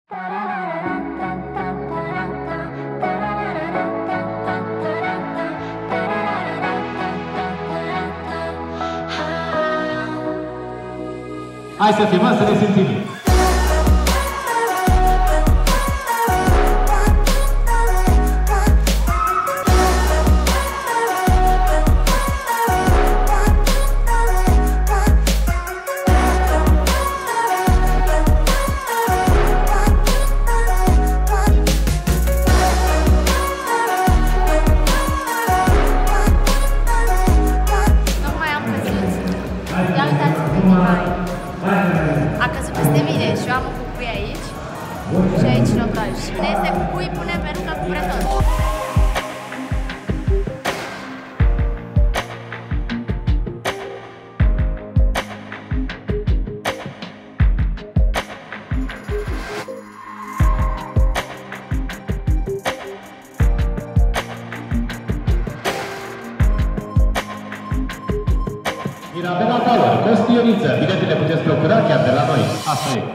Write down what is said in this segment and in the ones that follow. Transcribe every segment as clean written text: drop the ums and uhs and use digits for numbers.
Hai să filmăm, să ne simțim. A căzut peste mine și eu am un cucui aici și aici locaj. Cine este cucui, pune peruca cu breton. Mirabela Tower, Costioniță, biletele puteți procura chiar de la noi. Asta e.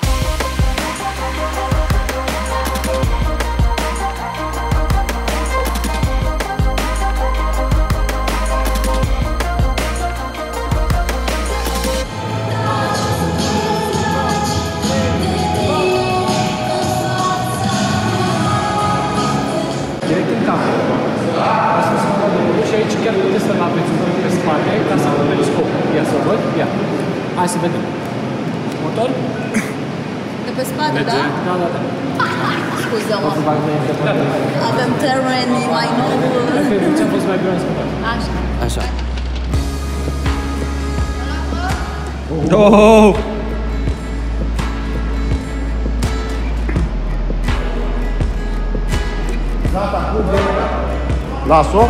Direct în cap. Și aici chiar puteți să-l aveți un pic pe spate ca să vă telescopul. Ia să văd. Ia. Hai să vedem. Motor? De pe spate, da? Da, da, da. Scuze-mă. Avem teren mai nou. Ce-a fost mai greu în spate? Așa. Așa. Oh! Las-o.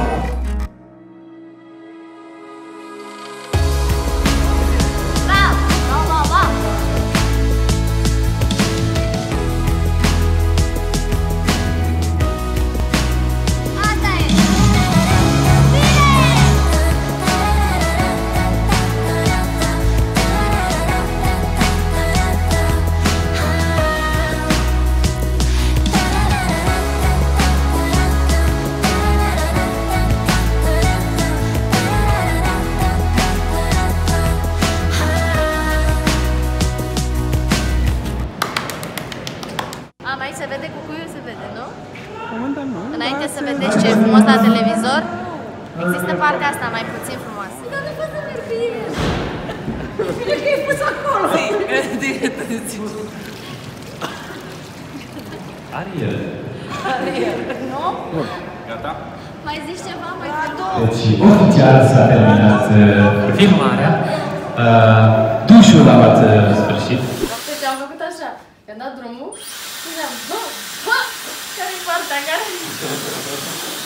Aici se vede cucuiul, se vede, nu? Momentan nu. Înainte să vedeți ce e frumos la televizor, există partea asta mai puțin frumoasă. Dar nu poți să merg bine! Bine că e pus acolo! Ariel. Ariel, nu? Gata? Mai zici ceva? Mai Deci, oficial s-a terminat filmarea. Dușul a luat sfârșit. Deci am făcut așa, că am dat drumul și am care-i partea care?